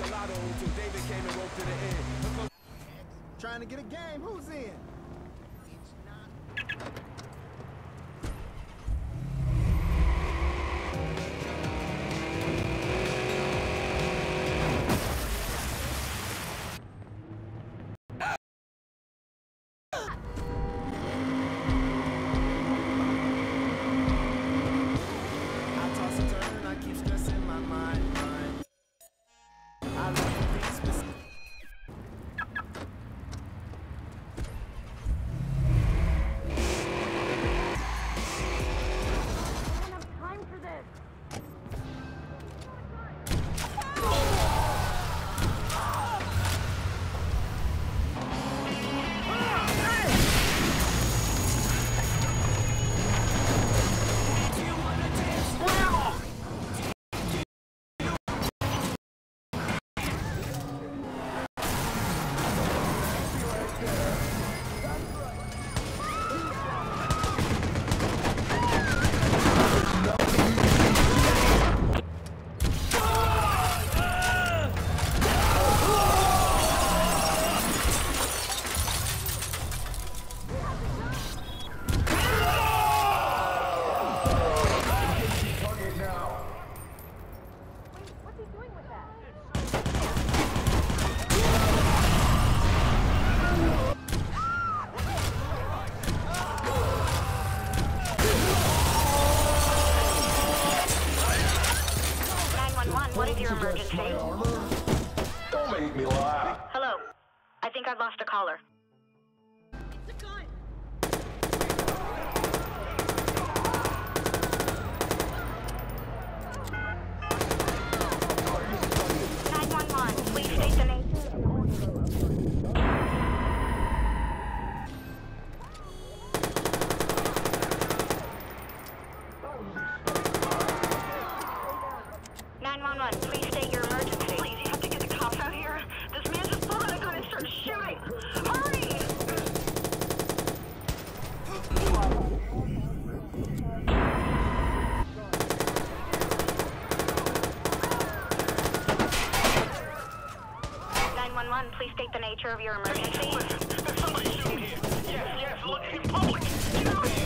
Trying to get a game. Who's in? What is your emergency? Don't make me laugh. Hello. I think I've lost a caller. It's a gun! 911, please state the name. 911, please state your emergency. Please, you have to get the cops out here. This man just pulled out a gun and started shooting. Hurry! 911, please state the nature of your emergency. There's somebody shooting here. Yes, look, in public. Get out of here!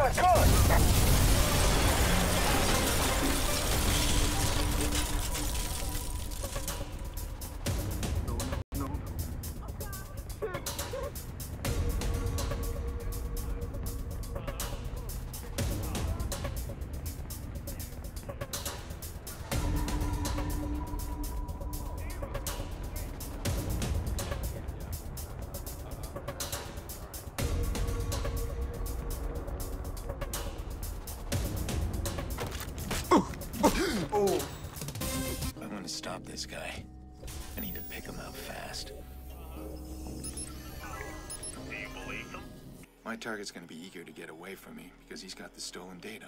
got gun! I want to stop this guy. I need to pick him out fast. Do you believe them? My target's gonna be eager to get away from me because he's got the stolen data.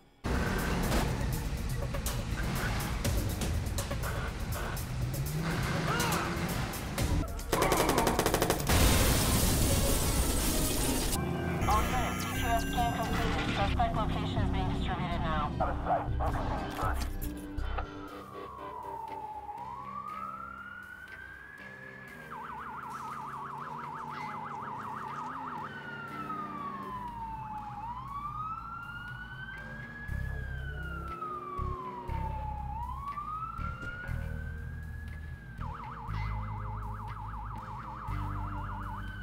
All set. TTS scan complete. Suspect location is being distributed now. Out of sight. We'll continue search.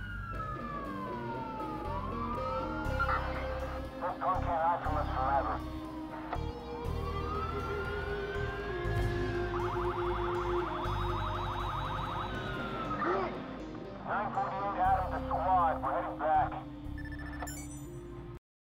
This gun can't hide from us forever.